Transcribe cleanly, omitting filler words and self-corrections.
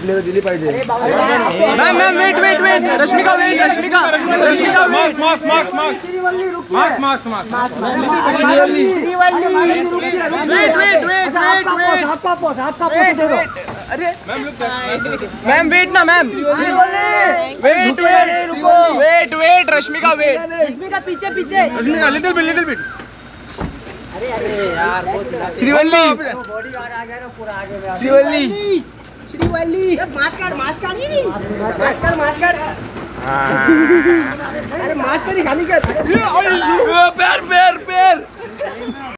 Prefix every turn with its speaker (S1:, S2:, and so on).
S1: आपल्याला दिली पाहिजे.
S2: Ma'am ma'am wait wait wait Rashmika wait Rashmika Rashmika wait अरे मैम वेट ना ma'am wait wait wait Rashmika wait
S3: Rashmika पीछे पीछे
S2: रश्मिका लिटिल बिट
S3: अरे अरे यार
S2: श्रीवल्ली
S3: बॉडीगार्ड आ गया ना पूरा आगे में
S2: श्रीवल्ली
S3: श्रीवल्ली मास्क काट नहीं मास्क काट अरे मास्क पर ही खाली कर
S2: पैर पैर पैर